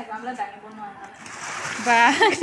আমলা দাঙিব নোৱাৰা বা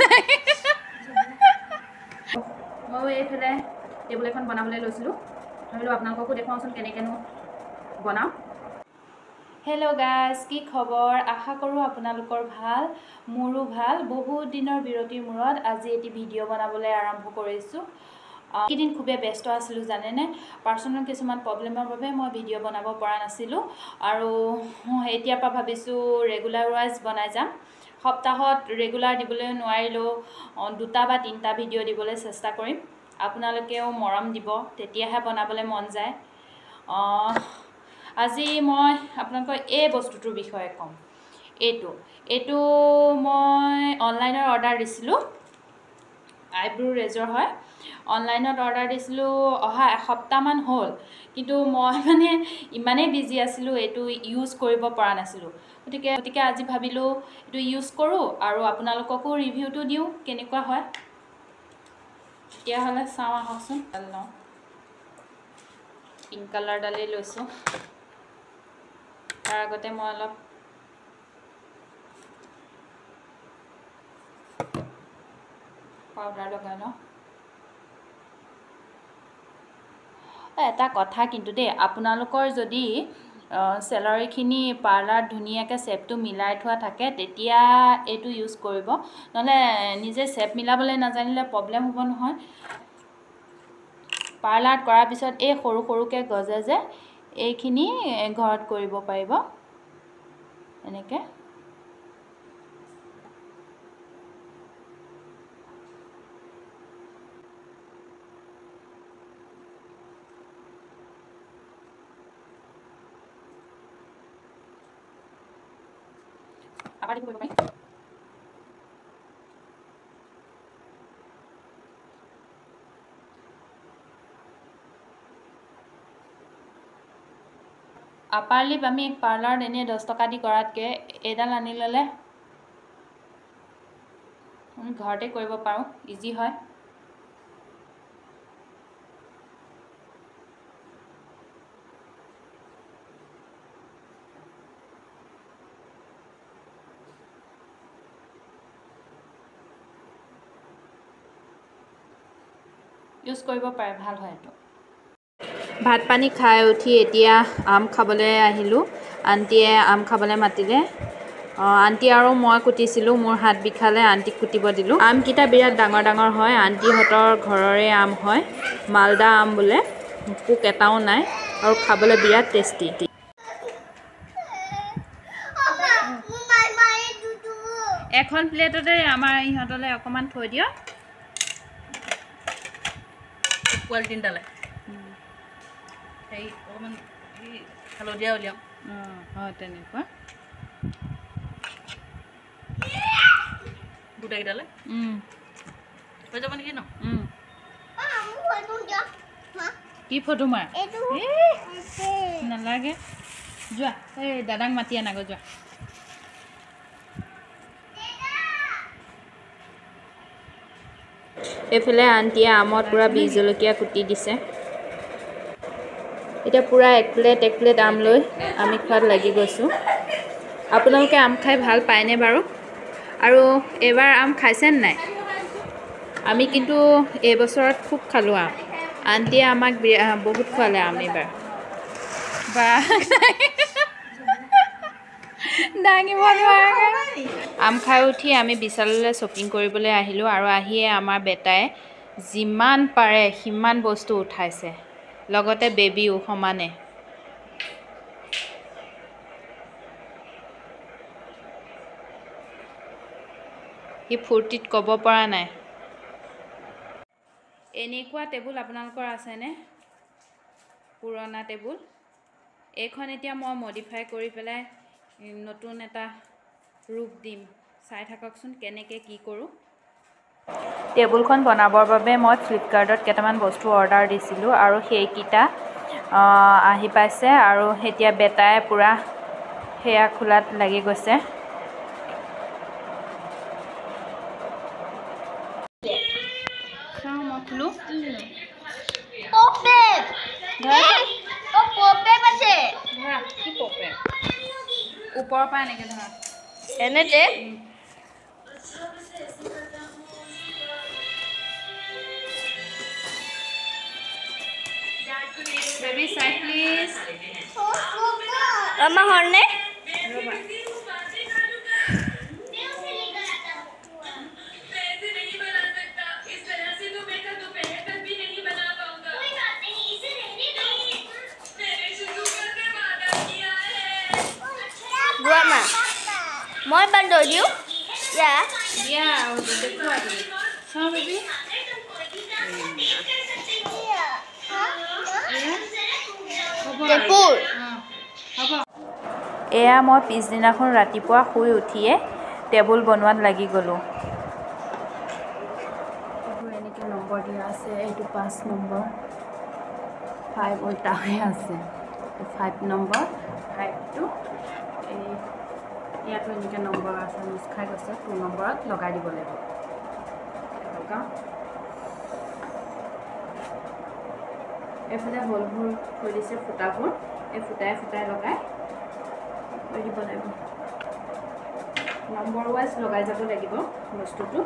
মই এইফালে টেবুল এখন বনাবলৈ লৈছিলোঁ ভাবিলোঁ আপোনালোককো দেখুৱাওঁচোন কেনেকৈনো বনাওঁ হেল্ল' গাইজ কি খবৰ আশা কৰোঁ আপোনালোকৰ ভাল মোৰো ভাল বহুত দিনৰ বিৰতিৰ মূৰত আজি এটি ভিডিঅ' বনাবলৈ আৰম্ভ কৰিছোঁ এইকেইদিন খুবেই ব্যস্ত আছিলোঁ জানেনে পাৰ্চনেল কিছুমান প্ৰব্লেমৰ বাবে মই ভিডিঅ' বনাব পৰা নাছিলোঁ আৰু এতিয়াৰ পৰা ভাবিছোঁ ৰেগুলাৰ ৱাইজ বনাই যাম সপ্তাহত ৰেগুলাৰ দিবলৈ নোৱাৰিলেও 2টা বা 3টা ভিডিঅ' দিবলৈ চেষ্টা কৰিম আপোনালোকেও মৰম দিব তেতিয়াহে বনাবলৈ মন যায় আজি মই আপোনালোকক এই বস্তুটোৰ বিষয়ে ক'ম এইটো মই অনলাইনৰ অৰ্ডাৰ দিছিলোঁ আইব্ৰো ৰেজৰ হয় অনলাইনত অৰ্ডাৰ দিছিলোঁ অহা এসপ্তাহমান হ'ল কিন্তু মই মানে ইমানেই বিজি আছিলোঁ এইটো ইউজ কৰিব পৰা নাছিলোঁ গতিকে আজি ভাবিলোঁ এইটো ইউজ কৰোঁ আৰু আপোনালোককো ৰিভিউটো দিওঁ কেনেকুৱা হয় তেতিয়াহ'লে চাওঁ আহকচোন লওঁ পিংক কালাৰডালেই লৈছোঁ তাৰ আগতে মই অলপ পাউডাৰ লগাই লওঁ এটা কথা কিন্তু দেই আপোনালোকৰ যদি চেলাৰীখিনি পাৰ্লাৰ ধুনীয়াকৈ চেপটো মিলাই থোৱা থাকে তেতিয়া এইটো ইউজ কৰিব নহ'লে নিজে চেপ মিলাবলৈ নাজানিলে প্ৰব্লেম হ'ব নহয় পাৰ্লাৰত কৰাৰ পিছত এই সৰু সৰুকৈ গজে যে এইখিনি ঘৰত কৰিব পাৰিব এনেকৈ আবার দিব পাৰি আপাৰ লিপ আমি পাৰ্লাৰত এনে 10 টকা দি কৰাতকৈ এইডাল আনি ল'লে ঘৰতে কৰিব পাৰোঁ ইজি হয় ইউজ কৰিব পাৰে ভাল হয় এইটো ভাত পানী খাই উঠি এতিয়া আম খাবলৈ আহিলোঁ আন্টিয়ে আম খাবলৈ মাতিলে আন্টি আৰু মই কুটিছিলোঁ মোৰ হাত বিষালে আন্টিক কুটিব দিলোঁ আমকেইটা বিৰাট ডাঙৰ ডাঙৰ হয় আন্টিহঁতৰ ঘৰৰে আম হয় মালদা আম বোলে পোক এটাও নাই আৰু খাবলৈ বিৰাট টেষ্টি এখন প্লেটতে আমাৰ ইহঁতলৈ অকণমান থৈ দিয়ক কোৱালিটিনডালে এই অকণমান হালধীয়া উলিয়াম হয় তেনেকুৱা গোটেইকেইটালে হৈ যাব নেকি ন কি ফটো মাৰ নালাগে যোৱা এই দাদাক মাতি আনাগৈ যোৱা এইফালে আন্টিয়ে আমত পূৰা বীজ জলকীয়া কুটি দিছে এতিয়া পূৰা এক প্লেট আম লৈ আমি খোৱাত লাগি গৈছোঁ আপোনালোকে আম খাই ভাল পায়নে বাৰু আৰু এইবাৰ আম খাইছেনে নাই আমি কিন্তু এইবছৰত খুব খালোঁ আম আন্টিয়ে আমাক বহুত খোৱালে আম এইবাৰ বা দাঙিব নোৱাৰে আম খাই উঠি আমি বিশাললৈ শ্বপিং কৰিবলৈ আহিলোঁ আৰু আহিয়ে আমাৰ বেটাই যিমান পাৰে সিমান বস্তু উঠাইছে লগতে বেবিও সমানে সি ফূৰ্তিত ক'ব পৰা নাই এনেকুৱা টেবুল আপোনালোকৰ আছেনে পুৰণা টেবুল এইখন এতিয়া মই মডিফাই কৰি পেলাই নতুন এটা ৰূপ দিম চাই থাককচোন কেনেকৈ কি কৰোঁ টেবুলখন বনাবৰ বাবে মই ফ্লিপকাৰ্টত কেইটামান বস্তু অৰ্ডাৰ দিছিলোঁ আৰু সেইকেইটা আহি পাইছে আৰু এতিয়া বেটাই পূৰা সেয়া খোলাত লাগি গৈছে চাওঁ মই খোলোঁ ওপৰৰ পৰা এনেকৈ ধৰা এনেতে বেবি সাইড প্লিজ আমা হরনে Grandma, মই বান্ধ দিও ইয়া দিয়া দেখো আজি চাও বেবি টেপুৰ হ'ব এয়া মই পিছদিনাখন ৰাতিপুৱা শুই উঠিয়ে টেবুল বনোৱাত লাগি গ'লোঁ এইবোৰ এনেকৈ নম্বৰ দিয়া আছে এইটো 5 নম্বৰ 5 উল্টা হৈ আছে 5 নম্বৰ 5টো এই ইয়াতো এনেকৈ নম্বৰ আছে মিছ খাই গৈছে 2 নম্বৰত লগাই দিব লাগিব লগাওঁ এইফালে হলবোৰ থৈ দিছে ফুটাবোৰ এই ফুটাই ফুটাই লগাই থৈ দিব লাগিব নম্বৰ ৱাইজ লগাই যাব লাগিব বস্তুটো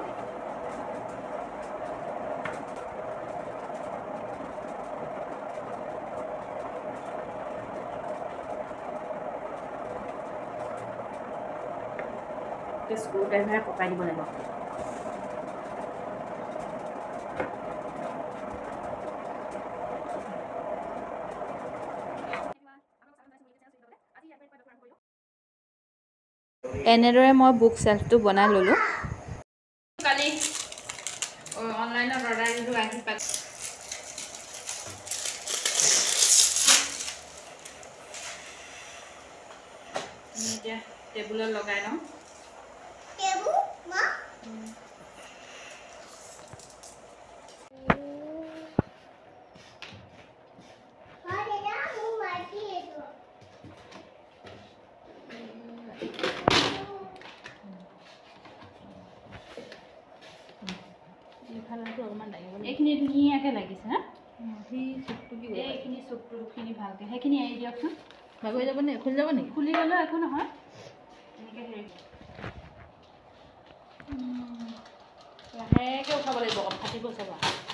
স্ক্ৰু ড্ৰাইভাৰে পকাই দিব লাগিব এনেদৰে মই বুক সেলফটো বনাই ললো কালি অনলাইনত অৰ্ডাৰ দিলো আহি পাইছে এতিয়া টেবুলত লগাই লওঁ টেবুল মা এইখিনি ধুনীয়াকৈ লাগিছে হা এইখিনি চুপটোখিনি ভালকৈ সেইখিনি এৰি দিয়কচোন ভাগৰি যাব নে খুলি যাব নেকি খুলি গ'লেও একো নহয় এনেকৈ হেৰি লাহেকৈ উঠাব লাগিব ফাটিব চাব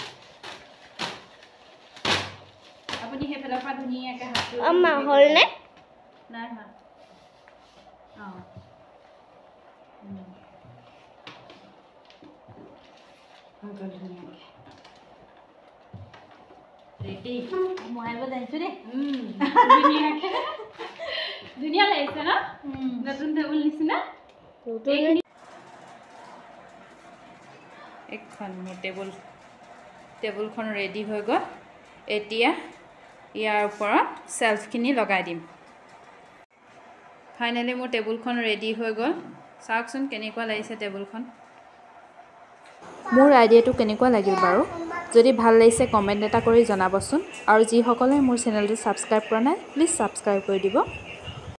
আপুনি সেইফালৰ পৰা ধুনীয়াকৈ হাতটো আমা হলনে নাই হোৱা অঁ ৰেডি মোবাইল বজাইছোঁ দেই ধুনীয়া লাগিছে ন নতুন টেবুল নিচিনা এখন মোৰ টেবুলখন ৰেডি হৈ গ'ল এতিয়া ইয়াৰ ওপৰত সেলফখিনি লগাই দিম ফাইনেলি মোৰ টেবুলখন ৰেডি হৈ গ'ল চাওকচোন কেনেকুৱা লাগিছে টেবুলখন মোৰ আইডিয়াটো কেনেকুৱা লাগিল বাৰু যদি ভাল লাগিছে কমেণ্ট এটা কৰি জনাবচোন আৰু যিসকলে মোৰ চেনেলটো ছাবস্ক্ৰাইব কৰা নাই প্লিজ ছাবস্ক্ৰাইব কৰি দিব